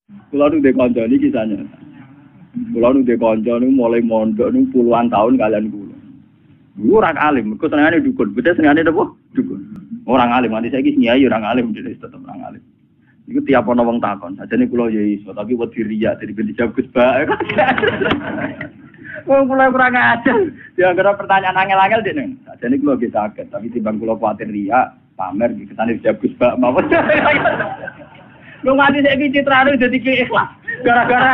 Kulo nu ndek kanca niki kisahnya. Kulo nu ndek kanca niku mulai mondok niku puluhan tahun kalian kulo. Kulo ora alim, kok senengane dukun. Betul senengane apa? Dukun. Orang alim, nanti saiki nyai orang alim dhewe tetep orang alim. Iku tiap ana wong takon, sajane kula ya iso, tapi wedi riya jadi ben dijawab Gus Ba. Wong kula kurang ajar. Ya kira pertanyaan angel-angel dene. Sajane kula nggih saged, tapi timbang kula kuwatir riya, pamer iki ketane dijawab Gus Ba mawon. Lu nganti saiki citrane dadi ikhlas. Gara-gara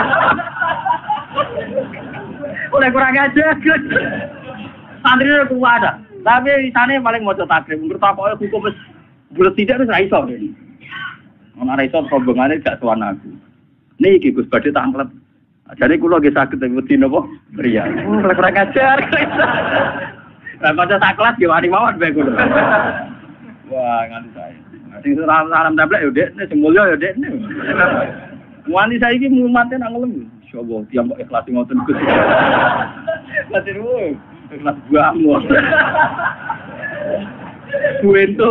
oleh kurang ajar. Santri ku ada. Tapi isane paling maca takrib, menurut takoke hukum wis bulet tidak wis ra iso. Ana ra iso rombongane gak sowan aku. Niki Gus Badhe tak anglet. Jadi kula nggih saged wedi napa? Riya. Kurang ajar. Lah kanca sak kelas nggih wani mawon bae kula. Wah, nganti saya. Sing salam tablek yo dekne, sing mulya yo dekne. Wani saiki mumate nang ngelem. Insyaallah tiyang kok ikhlas ngoten Gus. Lah terus ikhlas buahmu. Buento.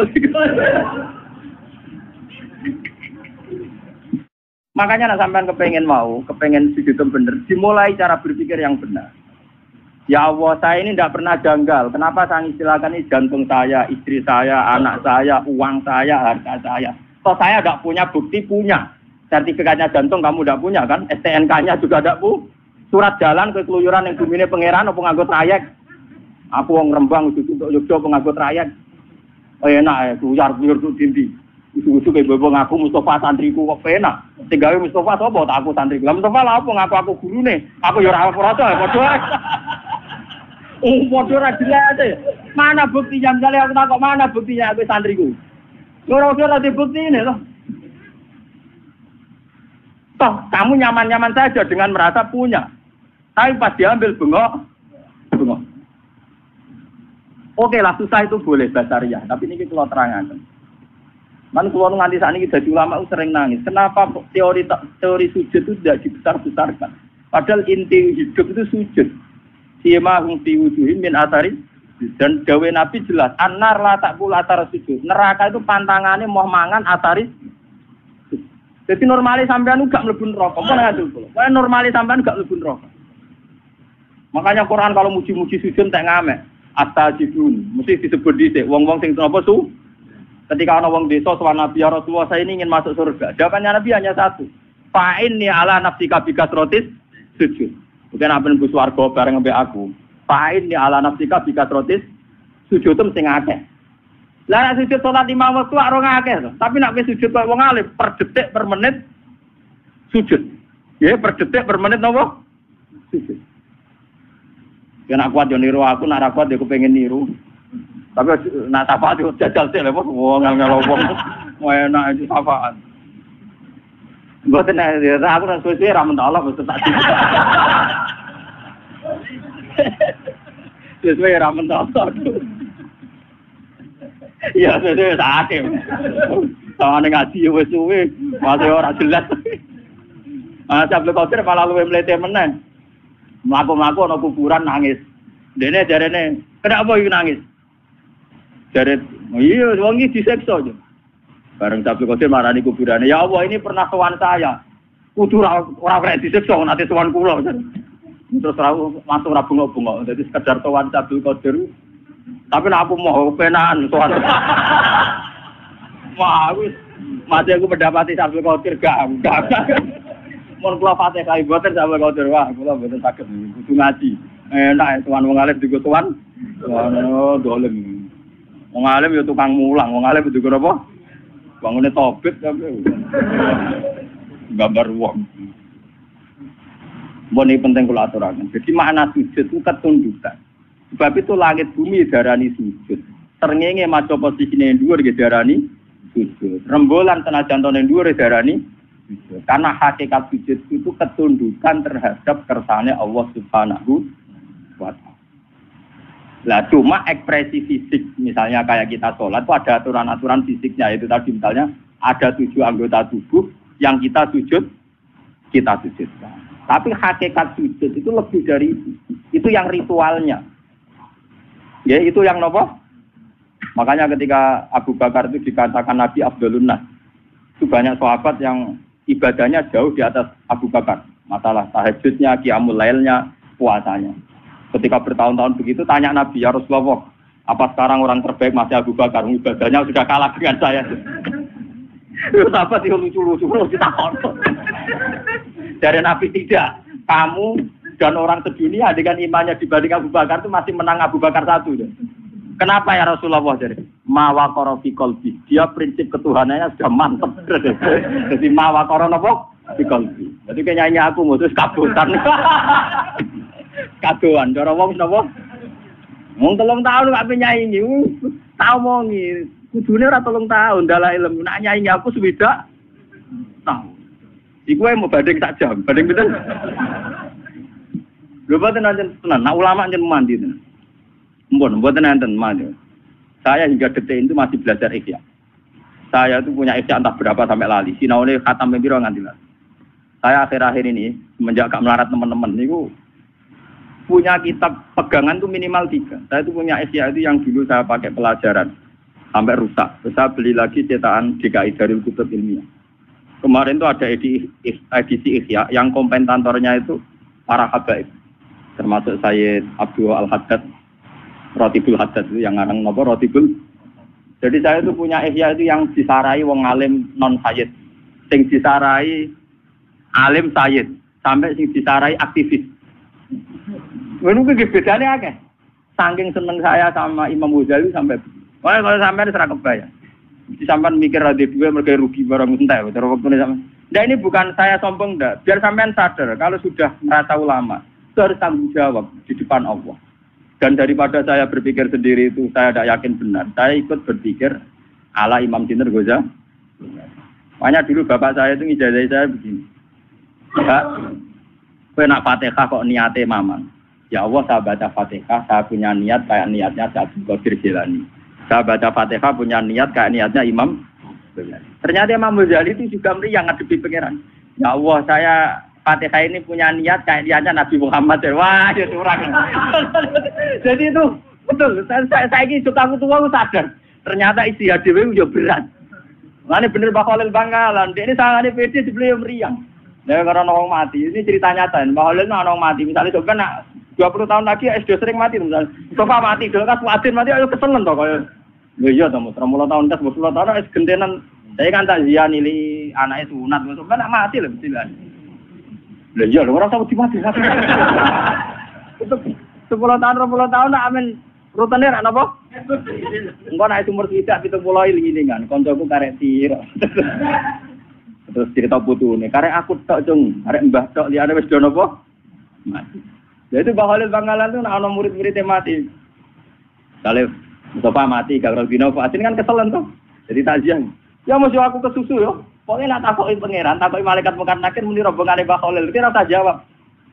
Makanya nak sampean kepengen sujud bener, dimulai cara berpikir yang benar. Ya Allah, saya ini tidak pernah janggal. Kenapa saya istilahkan ini jantung saya, istri saya, anak saya, uang saya, harta saya. Toh saya tidak punya bukti punya. Sertifikatnya jantung kamu tidak punya kan? STNK-nya juga tidak punya. Surat jalan ke keluyuran yang bumine pangeran apa nganggo trayek. Aku wong Rembang untuk Yogyakarta penganggo trayek. Oh enak ya, kuyar-kuyar tuh dindi. Usu-usu kayak bebong aku Mustafa santriku kok penak. Tinggawe Mustafa sapa tak aku santriku. Lah Mustafa lah apa ngaku aku gurune. Aku ya ora ora padha. Padha ra jelas. Mana buktinya misalnya aku takok mana buktinya aku santriku. Ora ada bukti ini loh. Toh kamu nyaman-nyaman saja dengan merasa punya. Tapi pas diambil bengok. Oke lah susah itu boleh basariah, tapi ini kalau terangkan. Man kalau nganti saat ini jadi ulama sering nangis. Kenapa teori sujud itu tidak dibesar-besarkan? Padahal inti hidup itu sujud. Sima hum fi wujuhim min atari dan gawe Nabi jelas. Anar la takul atar sujud. Neraka itu pantangannya mau mangan atari. Jadi normalnya sampean gak mlebu neraka. Apa ngadu kula? Kayak normalnya sampean gak mlebu neraka. Makanya Quran kalau muji-muji sujud tak ngamek. Astajibun. Mesti disebut dhisik wong-wong sing apa su? Ketika ana wong desa sowan Nabi ya Rasulullah, saya ini ingin masuk surga. Jawabannya Nabi hanya satu. Fa'inni ala nafsika bikasrotis sujud. Bukan apa nembus warga bareng mbek aku. Fa'inni ala nafsika bikasrotis sujud itu mesti ngakeh. Lah nek sujud salat 5 waktu ora ngakeh to. Tapi nek wis sujud kok wong alim per detik per menit sujud. Ya per detik per menit napa? Sujud. Yen aku kuat yo niru aku, nek ora kuat yo kepengin niru. Tapi nak syafaat itu jajal sih, lepas wong ngel-ngel wong, enak itu syafaat. Bukan aku nak sesuai ramen Allah betul tak sih. Sesuai ramen Allah. Ya sesuai sakit. Sama ngaji wes suwe, masih orang jelas. Cabut kotor malah luwe melete meneng. Mlaku-mlaku ana kuburan nangis. Dene jarene, kenapa iki nangis? Jaret, iya, wong iki diseksa aja. Bareng Sabtu Qadir marani kuburane. Ya Allah, ini pernah sowan saya. Kudu ora kena diseksa nanti sowan kula. Terus langsung ra bengok-bengok. Dadi sekedar sowan Sabtu Qadir. Tapi nek aku mau penahan sowan. Wah, wis mati aku mendapati Sabtu Qadir gak. Mun kula Fatihah boten Sabtu Qadir wah, kula boten saged kudu ngaji. Enak sowan wong alim digo sowan. Ono dolem. Wong alim ya tukang mulang, wong alim juga apa? Bangune tobit tapi gambar wong. Mbone penting kula aturaken. Jadi makna sujud itu ketundukan. Sebab itu langit bumi darani sujud. Srengenge maca posisine dhuwur nggih darani sujud. Rembulan senajan tone dhuwur darani sujud. Karena hakikat sujud itu ketundukan terhadap kersane Allah Subhanahu wa taala. Lah cuma ekspresi fisik misalnya kayak kita sholat itu ada aturan-aturan fisiknya itu tadi misalnya ada 7 anggota tubuh yang kita sujudkan. Tapi hakikat sujud itu lebih dari itu yang ritualnya. Ya itu yang nopo. Makanya ketika Abu Bakar itu dikatakan Nabi Abdullah, itu banyak sahabat yang ibadahnya jauh di atas Abu Bakar. Masalah tahajudnya, qiyamul lailnya, puasanya. Ketika bertahun-tahun begitu tanya Nabi, ya Rasulullah, apa sekarang orang terbaik masih Abu Bakar? Ibadahnya sudah kalah dengan saya. Terus apa sih lucu-lucu kita kontok. Dari Nabi tidak. Kamu dan orang sedunia dengan imannya dibanding Abu Bakar itu masih menang Abu Bakar satu. Kenapa ya Rasulullah? Jadi mawakoro fi qalbi. Dia prinsip ketuhanannya sudah mantap. Jadi mawakoro napa fi qalbi. Jadi kayak nyanyi aku mutus kabutan. Kadoan cara wong napa? Wong 3 tahun kok nyanyi. Tau mongi. Kudune ora 3 tahun dalah ilmu. Nak nyanyi aku swidak tahun. Iku mau banding tak jam. Banding pinten? Lho boten nanten tenan. Nak ulama njen mandi tenan. Mboten nanten mandi. Saya hingga detik itu masih belajar ihya. Saya itu punya ihya entah berapa sampai lali. Sinaune khatam piro nganti lali. Saya akhir-akhir ini semenjak gak melarat teman-teman niku punya kitab pegangan itu minimal 3. Saya itu punya ihya itu yang dulu saya pakai pelajaran sampai rusak. Terus saya beli lagi cetakan DKI Darul Kutub Ilmiah. Kemarin itu ada edisi ihya yang komentatornya itu para habaib. Termasuk Sayyid Abdul Al-Haddad, Rotibul Haddad itu yang ngarang napa Rotibul. Jadi saya itu punya ihya itu yang disarai wong alim non sayyid. Sing disarai alim sayyid sampai sing disarai aktivis. Ngono kuwi bedane akeh. Saking seneng saya sama Imam Ghazali sampai wah kalau sampai ora kebayang. Sampean mikir ada dua mereka rugi barang entek terus waktu ini sampean. Nah ini bukan saya sombong ndak, biar sampean sadar kalau sudah merasa ulama, itu harus tanggung jawab di depan Allah. Dan daripada saya berpikir sendiri itu saya tidak yakin benar, saya ikut berpikir ala Imam Sinten Ghazali. Makanya dulu bapak saya itu ngijazah saya begini. Pak, kowe nak Fatihah kok niate mamang. Ya Allah saya baca Fatihah, saya punya niat kayak niatnya Abdul Qadir Jilani. Saya baca Fatihah punya niat kayak niatnya Imam Ghazali. Ternyata Imam Ghazali itu juga meriang ngadepi pangeran. Ya Allah saya Fatihah ini punya niat kayak niatnya Nabi Muhammad. Wah itu kurang. Jadi itu betul. Saya ini suka tua sadar. Ternyata isi hadiah juga berat. Ini bener Mbak Khalil Bangkalan. Ini sangat pede dibeli meriang. Nah karena orang mati. Ini cerita nyata. Mbak Khalil orang mati. Misalnya coba nak 20 tahun lagi SD sering mati misalnya. Coba mati dulu kan Muadzin mati ayo keselen toh kaya. Iya toh 30 tahun 10 tahun wis gentenan. Saya kan tak zian nili anake sunat coba nak mati lho mesti lah. Lha iya lho ora usah mati. Itu 10 tahun nak amin rutene ra napa? Engko nek umur swidak 70 ini kan kancaku karek sira. Terus cerita putune, karek aku tok cung, karek mbah tok liyane wis do napa? Mati. Jadi Mbak Khalil Bangkalan itu ada murid-muridnya mati. Kalau Mustafa mati, kalau Bino Fatin kan keselen tuh. Jadi takziah. Ya mesti aku kesusu yo. Pokoknya nak takoki pangeran, takoki malaikat Munkar Nakir muni rombongane Mbak Khalil. Iki ora tak jawab.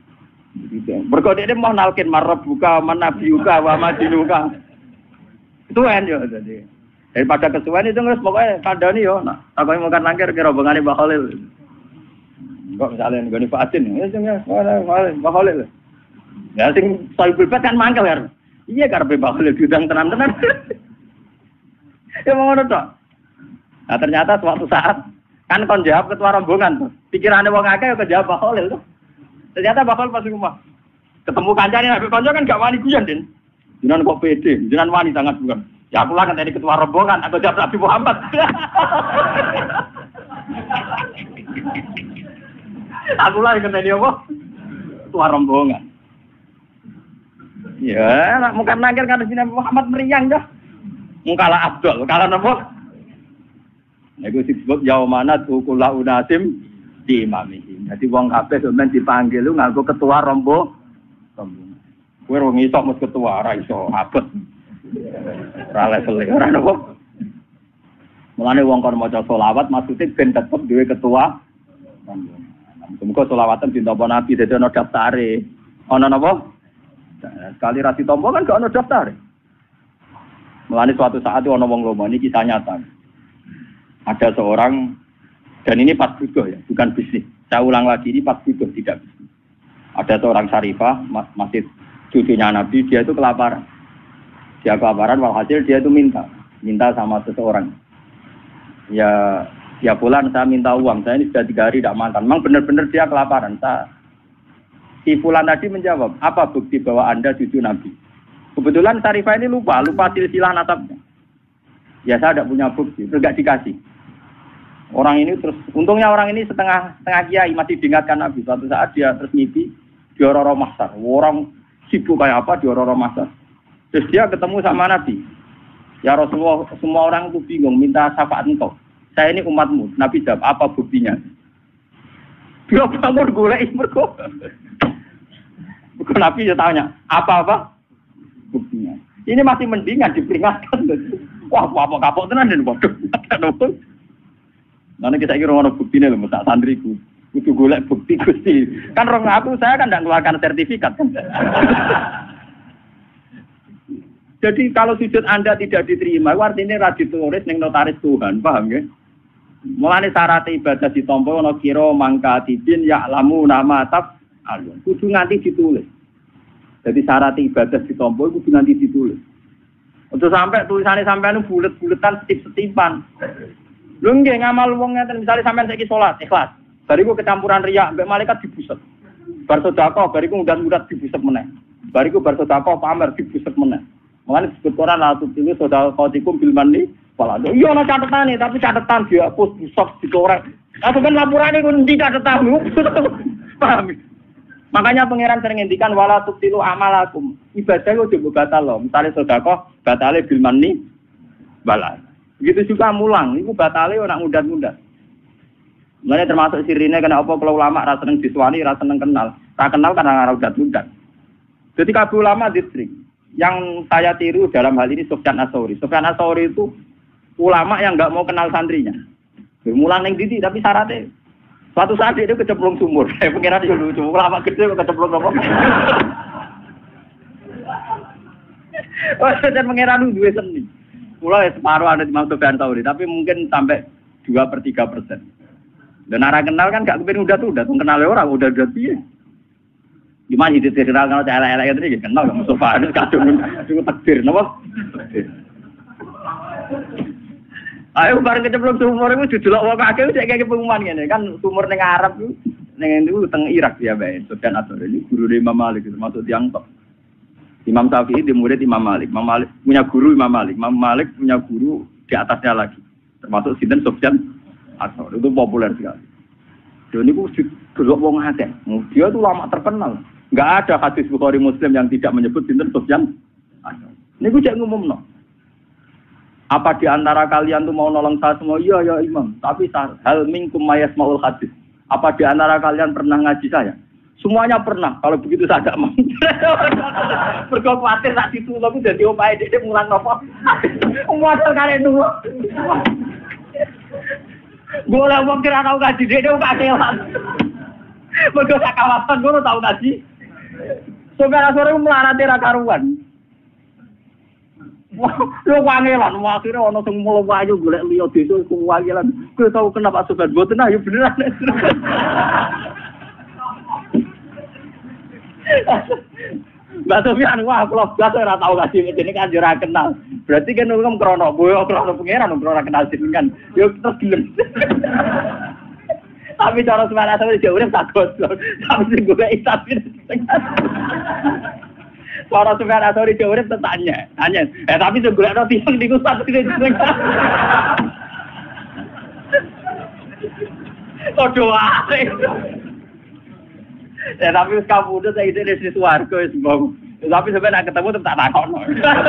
Berkode dia mau nalkin marab buka manabiuka wa madinuka. Itu kan yo jadi. Daripada kesuwen itu terus pokoknya kandani yo nak takoki Munkar Nakir ke rombongane Mbak Khalil. Kok misalnya nggone Fatin, ya Mbak Khalil. Ya sing soal bebas kan mangkel kan. Iya karepe bakal diundang tenan-tenan. Ya mau ngono tok. Nah ternyata suatu saat kan kon jawab ketua rombongan tuh. Pikirane wong akeh ya kejawab bakal tuh. Ternyata bakal pas rumah. Ketemu kancane nek kanca kan gak wani guyon, Den. Jenengan kok pede, jenengan wani sangat bukan. Ya aku lah kan tadi ketua rombongan, aku jawab Nabi Muhammad. Aku lah kan tadi apa? Ketua rombongan. Ya, nak Munkar Nakir kan sini Muhammad meriang dah. Mungkala Abdul, kalah nopo? Nego disebut yaumana tukula unasim di imamihi. Jadi wong kabeh sampeyan dipanggil lu nganggo ketua rombongan. Kowe ora iso mus ketua, ora iso abot. Ora level ora nopo. Mulane wong kon maca selawat maksude ben tetep duwe ketua rombongan. Muga selawatan ditampa Nabi dadi ana daftare. Ana napa? Sekali rasi tombol kan gak ada daftar. Mulane suatu saat itu ada wong lomo, ini kisah nyata. Ada seorang, dan ini pas butuh ya, bukan bisnis. Saya ulang lagi, ini pas butuh, tidak bisnis. Ada seorang syarifah, masih cucunya Nabi, dia itu kelaparan. Dia kelaparan, walhasil dia itu minta sama seseorang. Ya Ya Fulan, saya minta uang, saya ini sudah 3 hari tidak makan. Memang benar-benar dia kelaparan. Si Fulan tadi menjawab, apa bukti bahwa Anda cucu Nabi? Kebetulan Sarifah ini lupa silsilah nasabnya. Ya saya tidak punya bukti, terus nggak dikasih. Orang ini terus, untungnya orang ini setengah kiai, masih diingatkan Nabi. Suatu saat dia terus mimpi di Roro Mahsar. Orang sibuk kayak apa di Roro Mahsar. Terus dia ketemu sama Nabi. Ya Rasulullah, semua orang itu bingung, minta syafaat engkau. Saya ini umatmu. Nabi jawab, apa buktinya? Dia bangun golek mergo. Nabi dia tanya, apa buktinya? Ini masih mendingan diperingatkan. Wah, apa kapok tenan den bodoh. Nanti kita kira ono buktine lho, tak santriku. Kudu golek bukti Gusti. Kan rong aku saya kan tidak mengeluarkan sertifikat kan. Jadi kalau sujud Anda tidak diterima, artinya ra ditulis ning notaris Tuhan, paham nggih? Mulane syarat ibadah ditampa ana kira mangka tidin ya'lamu nama tab alun. Kudu nganti ditulis. Jadi syarat ibadah ditampa kudu nganti ditulis. Untuk sampai tulisannya sampean bulet-buletan setip-setipan. Lho nggih ngamal wong ngeten misale sampean saiki salat ikhlas. Bariku kecampuran riya mbek malaikat dibuset. Bar sedekah bariku ngundat-ngundat dibuset meneh. Bariku bar sedekah pamer dibuset meneh. Mulane disebut Quran la tu'tilu sadaqatikum bil manni wal adha. Iya ana catetane tapi catetan dihapus busok dicorek. Aku kan laporane ku endi catetanmu? Paham? Makanya pangeran sering ngendikan wala tu'tilu amalakum. Ibadah yo coba batal loh. Misale sedekah batale bil manni wal adha. Begitu juga mulang, iku batale ora ngundat-ngundat. Mulane termasuk sirine kena apa kalau ulama ra seneng diswani, ra seneng kenal. Ra kenal karena ora undat-undat. Jadi kabeh ulama distrik. Yang saya tiru dalam hal ini Sufyan Ats-Tsauri. Sufyan Ats-Tsauri itu ulama yang enggak mau kenal santrinya. Bermulang ning didi tapi syaratnya suatu saat dia kecemplung sumur. Saya pengira dia lucu, ulama gede kok kecemplung apa? Oh, saya pengira duwe seni. Mulai separuh ada di Sufyan Ats-Tsauri, tapi mungkin sampai 2/3%. Dan arah kenal kan gak kepen udah tuh kenal orang udah piye. Gimana hidup kenal kalau elek-elek itu kenal sama Mustafa itu kadung takdir napa? Ayo bareng kecemplung sumur itu didelok wong akeh wis kayak pengumuman ngene kan sumur ning Arab itu ning itu teng Irak ya bae. Sufyan Ats-Tsauri ini guru Imam Malik itu termasuk tiang top. Imam Syafi'i di murid Imam Malik. Imam Malik punya guru Imam Malik. Imam Malik punya guru di atasnya lagi. Termasuk sinten Sufyan Ats-Tsauri itu populer sekali. Dan ini dulu wong akeh. Dia itu lama terkenal. Enggak ada hadis Bukhari Muslim yang tidak menyebut sinten Sufyan Ats-Tsauri. Ini gue cek ngumumno. Apa di antara kalian tuh mau nolong saya semua? Iya ya Imam. Tapi hal minkum mayasmaul hadis. Apa di antara kalian pernah ngaji saya? Semuanya pernah. Kalau begitu saya tidak mau. Berkau khawatir tak ditulung jadi opai dia mulang nopo. Modal kalian dulu. Boleh wong kira tahu ngaji dia udah kelan. Berkau sakawasan gue tahu ngaji. Saudara sore melarati ra karuan. Lu wangelan, akhirnya ono sing mulo wayu golek liya desa iku wangelan. Kowe tau kenapa sobat boten ayo beneran. Mbak Sofyan wah kula blas ora tau kasih ngene kan ora kenal. Berarti kan wong krono boyo krono pangeran ora kenal jenengan. Yo terus gelem. Tapi cara semana sampe jauh tak goblok. Tapi sing golek tapi para Sufyan Ats-Tsauri jawab tanya. Tapi segolek roti yang niku satu iki jeneng. Kok doa. Tapi wis kabudut saiki di swarga wis mbok. Tapi sampeyan nek ketemu tetep tak takokno.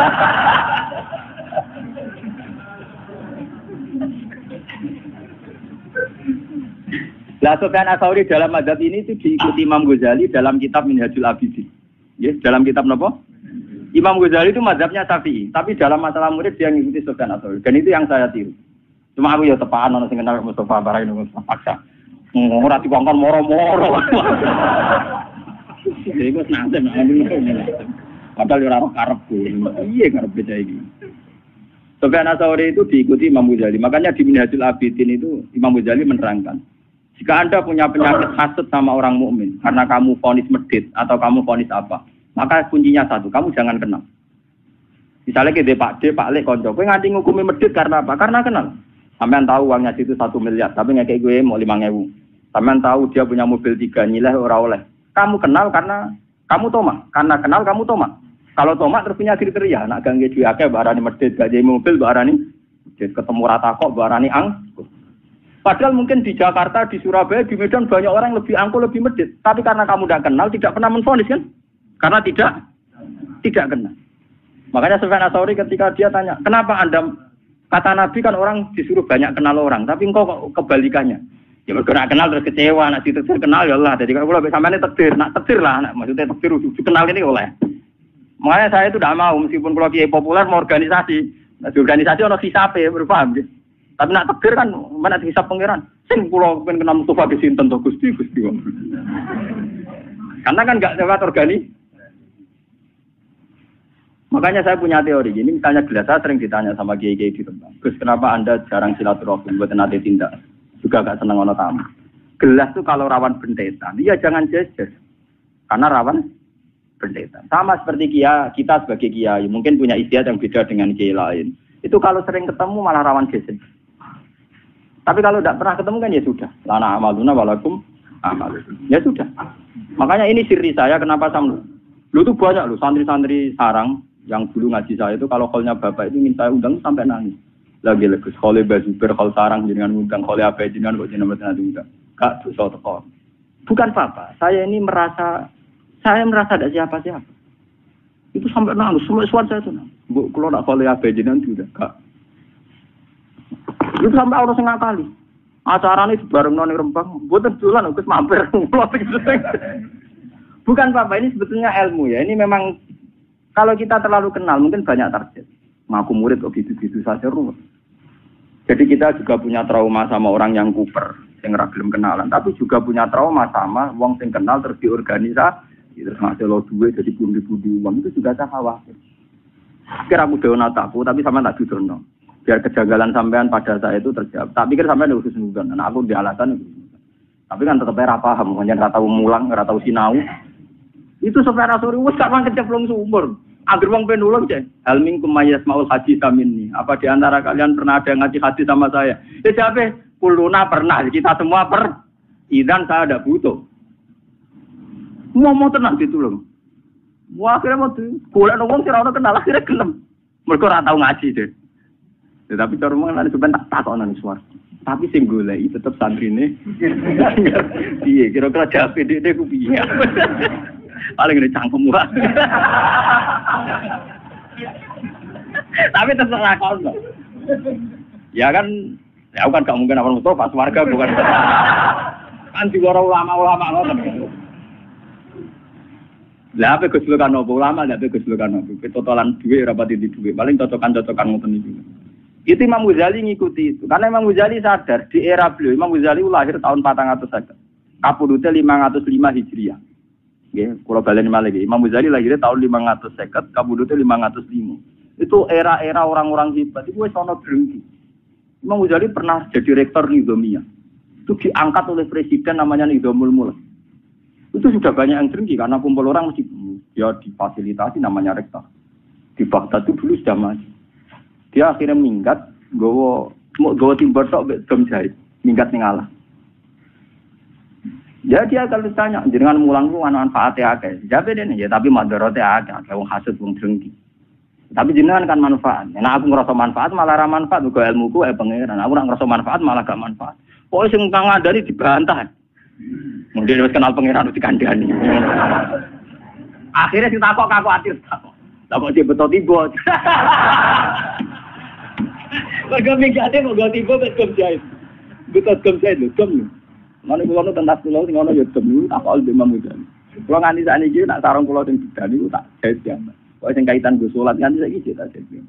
Lah Sufyan Ats-Tsauri dalam mazhab ini itu diikuti Imam Ghazali dalam kitab Minhajul Abidin. Yes, dalam kitab napa? Imam Ghazali itu mazhabnya Syafi'i, tapi dalam masalah murid dia ngikuti Sufyan Ats-Tsauri. Dan itu yang saya tiru. Cuma aku ya tepaan ono sing kenal Mustafa Barai niku paksa. Ora dikongkon moro-moro. Iku santen padahal ora karep. Iya karep beda iki. Sufyan Ats-Tsauri itu diikuti Imam Ghazali. Makanya di Minhajul Abidin itu Imam Ghazali menerangkan, jika Anda punya penyakit hasad sama orang mukmin karena kamu vonis medit atau kamu vonis apa, maka kuncinya satu, kamu jangan kenal. Misalnya kita Pak D, Pak Lek, konco, kowe nganti ngukumi medit karena apa? Karena kenal. Sampean tahu uangnya situ 1 miliar, tapi ngekek gue mau 5.000. Sampean tahu dia punya mobil 3 nyileh ora oleh. Kamu kenal karena kamu Toma, karena kenal kamu Toma. Kalau Toma terus punya kriteria, nak gangge duwe akeh barani medhit, gak jadi mobil barani ketemu rata kok barani angkut. Padahal mungkin di Jakarta, di Surabaya, di Medan banyak orang yang lebih angkuh, lebih medhit. Tapi karena kamu tidak kenal, tidak pernah menvonis kan? Karena tidak kenal. Makanya Sufyan Ats-Tsauri ketika dia tanya, kenapa Anda, kata Nabi kan orang disuruh banyak kenal orang, tapi engkau kok kebalikannya. Ya mergo nak kenal terus kecewa, nak ditektir kenal ya Allah. Jadi kalau kula sampeyan tektir, nak tektir lah, nak maksudnya tektir kenal ini oleh. Makanya saya itu tidak mau meskipun kalau kiai populer mau organisasi. Nah, di organisasi ono hisabe, berpaham nggih. Tapi nak tektir kan mana hisab pangeran. Sing kula pengen kenal Mustafa di sinten to Gusti. Karena kan enggak lewat organisasi. Makanya saya punya teori. Ini misalnya gelas, saya sering ditanya sama kiai-kiai di Rembang. Gus, kenapa Anda jarang silaturahmi buat nanti tindak? Juga gak seneng ono tamu. Gelas itu kalau rawan bentetan, ya jangan jejer. Karena rawan bentetan. Sama seperti kita sebagai kiai, mungkin punya istiadat yang beda dengan kiai lain. Itu kalau sering ketemu malah rawan jejer. Tapi kalau tidak pernah ketemu kan ya sudah. Lana amaluna walakum amal. Ya sudah. Makanya ini siri saya kenapa sama. Lu tuh banyak lu santri-santri sarang yang dulu ngaji saya itu kalau kolnya bapak itu minta undang sampai nangis. Lagi legus khole bazuber khol sarang jenengan undang khole apa jenengan kok jenengan nanti undang gak dosa teko. Bukan apa, saya ini merasa ada siapa-siapa. Itu sampai nangis semua suara saya itu. Bu kalau nak khole apa jenengan sudah gak. Itu sampai orang setengah kali. Acaranya bareng noni Rembang, buatan jualan Gus mampir. Bukan apa, ini sebetulnya ilmu ya. Ini memang kalau kita terlalu kenal mungkin banyak target. Ngaku murid kok gitu-gitu saja rumit. Jadi kita juga punya trauma sama orang yang kuper, yang belum kenalan. Tapi juga punya trauma sama wong sing kenal terus diorganisasi, terus ngasih lo duit jadi bundi-bundi uang itu juga saya khawatir. Kira aku dewa takku, tapi sama tak didono. Biar kejanggalan sampean pada saya itu terjawab. Tak pikir sampean khusus nudan, nah aku di alasan itu. Tapi kan tetap era paham, kemudian rata mulang, rata sinau. Itu Sufyan Ats-Tsauri wis gak mangke ceplong sumur. Agar wong penulung cek. Hal minkum mayasmaul hadis minni. Apa di antara kalian pernah ada yang ngaji hadis sama saya? Ya jawab, kuluna pernah. Kita semua Idan saya ada butuh. Mau tenang ditulung. Wah akhirnya mau golek wong sira ora kenal akhirnya gelem. Mergo ora tau ngaji deh. Tetapi cara wong lan sampean tak takokno suara. Tapi sing goleki tetep santrine. Piye kira-kira jawab dhek ku piye? Paling ngene cangkem wae. Tapi terserah kau. Ya kan, ya aku kan gak mungkin apa Mustafa warga bukan. Kan di luar ulama-ulama ngoten. Lah apa kesulitan opo ulama, lah apa kesulitan opo. Totalan duit rapat di duit. Paling cocokan-cocokan ngoten iki. Itu Imam Ghazali ngikuti itu. Karena Imam Ghazali sadar di era beliau Imam Ghazali lahir tahun 450. Kapudute 505 Hijriah. Nggih, kula baleni malih iki. Imam Ghazali lahirnya tahun 550, kabudute 505. Itu era-era orang-orang hebat. Itu wis ana drengki. Imam Ghazali pernah jadi rektor Nizamiyah. Itu diangkat oleh presiden namanya Nizamul Mulk. Itu sudah banyak yang drengki karena kumpul orang mesti dia difasilitasi namanya rektor. Di Baghdad itu dulu sudah maju. Dia akhirnya minggat, gowo timber tok mek dom jahit, minggat ning Allah. Ya dia kalau ditanya, jenengan mulang ku ana manfaate akeh. Jabe dene ya tapi madharate akeh, wong hasud wong drengki. Tapi jenengan kan manfaat. Nek aku ngrasa manfaat malah ra manfaat uga ilmuku pangeran. Aku nek ngrasa manfaat malah gak manfaat. Pokoke sing kang ngandani dibantah. Mungkin wis kenal pangeran dikandani. Akhirnya ditakok aku atir takok. Lah kok beto tiba. Mergo mingate kok go tiba wis jahit. Betul jahit lho, gem. Mana kula tentang kula sing ana ya dem tak al Imam Ghazali. Kula nganti sakniki nak sarung kula sing bedan niku tak jahit ya. Kok sing kaitan go salat nganti saiki tak jahit.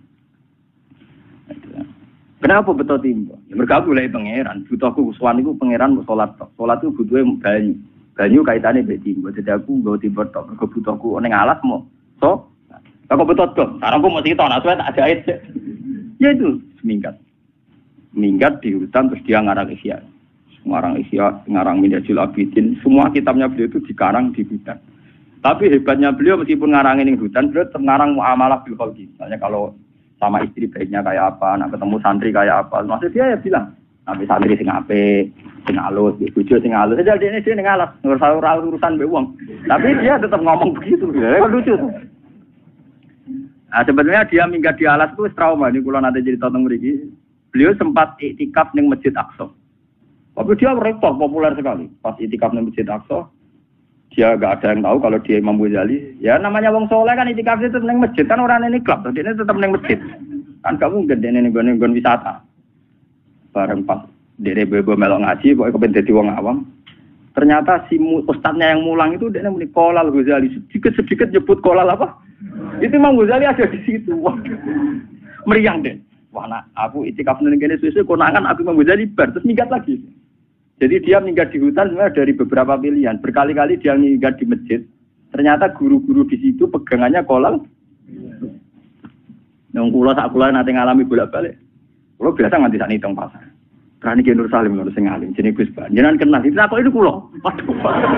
Kenapa betul timbo? Ya mergo aku lek pangeran, butuhku suwan niku pangeran mau salat tok. Salat itu butuhe banyu. Banyu kaitane mbek timbo. Dadi aku nggo timbo tok mergo butuhku ning alas mau. So, kok betul tok. Sarungku mau sitok nak suwe tak jahit. Ya itu minggat. Minggat di hutan terus dia ngarang Ihya. Ngarang Ihya, ngarang Minhajul Abidin, semua kitabnya beliau itu dikarang di hutan. Tapi hebatnya beliau meskipun ngarangin di hutan, beliau tetap ngarang muamalah bil khalqi. Misalnya kalau sama istri baiknya kayak apa, nak ketemu santri kayak apa. Maksud dia ya bilang, nabi santri sing apik, sing alus, bojo sing alus. Jadi dia ngalas, urusan mbek wong. Tapi dia tetap ngomong begitu. Ya lucu tuh. Nah, sebenarnya dia minggat di alas itu trauma. Ini kalau nanti cerita tentang mriki. Beliau sempat iktikaf di Masjid Aqsa. Tapi dia rektor populer sekali. Pas iktikaf di Masjid Aqsa, dia nggak ada yang tahu kalau dia Imam Ghazali. Ya namanya wong soleh kan iktikaf itu di masjid kan orang ini klub. Jadi ini tetap di masjid. Kan kamu gede ini gon wisata. Bareng pas dia bebo melok ngaji, pokoknya kepen dadi wong awam. Ternyata si ustadznya yang mulang itu dia muni Qolal Ghazali. Sedikit nyebut Qolal apa? Itu Imam Ghazali ada di situ. Meriang deh. Wah, nah, aku itikaf ning kene suwe-suwe konangan aku Imam Ghazali bar terus minggat lagi. Jadi dia minggat di hutan sebenarnya dari beberapa pilihan. Berkali-kali dia minggat di masjid. Ternyata guru-guru di situ pegangannya Qolal. Nang kula sak kula nate ngalami bolak-balik. Kula biasa nganti sak nitung pasar. Berani Ki Nur Salim lho sing alim jenenge Gus Ban. Jenengan kenal itu kok itu kula. Waduh.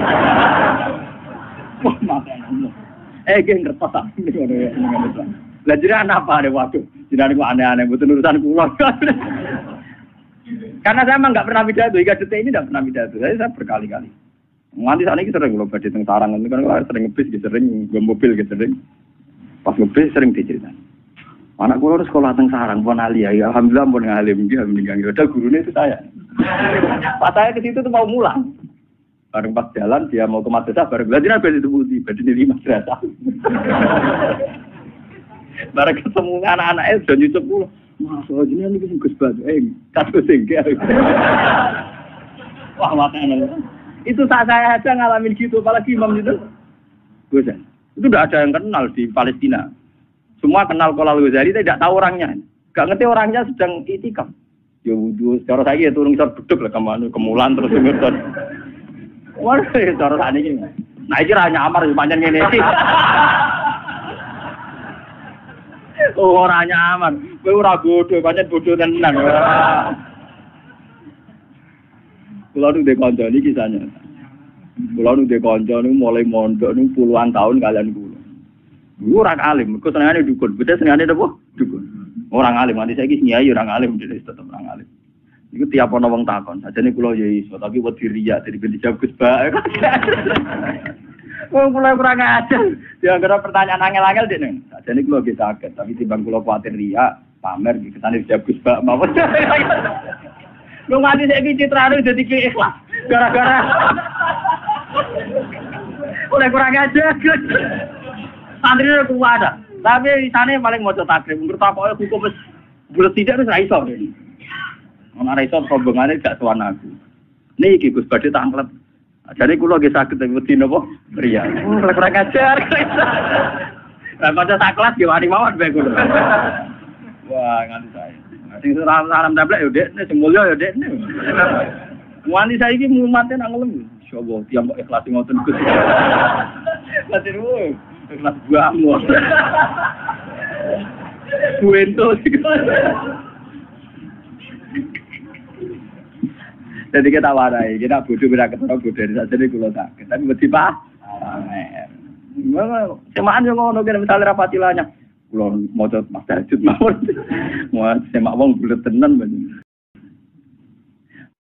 Wah, makane. Geng kertas tak ngono ya. Lah jenengan apa ada waktu? Jenengan kok aneh-aneh mboten urusan kula. Karena saya memang nggak pernah pidato, hingga detik ini nggak pernah pidato. Saya berkali-kali. Nganti saat ini sering kalau badhe teng sarang ini kan sering ngebis, sering nggo mobil, sering. Pas ngebis sering diceritain. Anak kula sekolah teng sarang pun alia, ya alhamdulillah pun ngalim dia meninggal. Ada gurunya itu saya. Pas saya ke situ tuh mau mulang. Bareng pas jalan dia mau ke madrasah bareng belajar beli itu budi, beli 5 madrasah. Bareng ketemu anak-anaknya sudah nyucup pula. Mas, jenengan iki sing Gus Ban, kados sing wah, makanya. Itu saat saya aja ngalamin gitu, apalagi imam itu. Gus, itu tidak ada yang kenal di Palestina. Semua kenal Qolal Ghazali, tidak tahu orangnya. Gak ngerti orangnya sedang itikaf. Ya wudu, cara saya turun isor beduk lah kemulan terus ngerti. Wah, cara saya ini. Nah, iki ra nyamar pancen ngene iki. Oh, ora nyaman. Kowe ora bodoh, pancen bodoh tenan. Kula nu de kanca niki kisahnya. Kula nu de kanca niku mulai mondok niku puluhan tahun kalian kula. Orang alim, mergo senengane dukun. Beda senengane apa? Dukun. Orang alim, nanti saiki nyai orang alim dhewe tetep orang alim. Iku tiap ana wong takon, sajane kula ya iso, tapi wedi riya dadi ben dijawab Gus Ba. Wong kula kurang ajar. Ya gara pertanyaan angel-angel dekne. Sajane kula nggih saged, tapi timbang kula kuwatir riya, pamer iki ketane dijawab Gus Ba mawon. Lu nganti saiki citrane dadi ikhlas. Gara-gara oleh kurang ajar. Santri itu kuat ada, tapi di sana paling mau takrib. Menurut apa hukum bulat tidak itu raiso. Orang raiso hubungannya tidak tuan aku. Nih Gus Badi tangklet. Jadi kulo lagi sakit tapi betina boh. Ria. Kurang ajar. Nah pada saklat gimana mawar baik kulo. Wah nganti saya. Sing salam tablet ya dek, semulya ya dek. Nganti saya ini mumatnya nangelem. Insyaallah tiap ikhlas ngoten Gus. Latir woi. Kelas buahmu. Buento. Jadi kita warai, kita bodoh beda ketara bodoh dari saja ni kulo tak. Tapi mesti pak. Memang semaan yang ngono kira misalnya rapatilanya. Kulo mau coba mas tajud mawon. Mau semak wong bulet tenan banyak.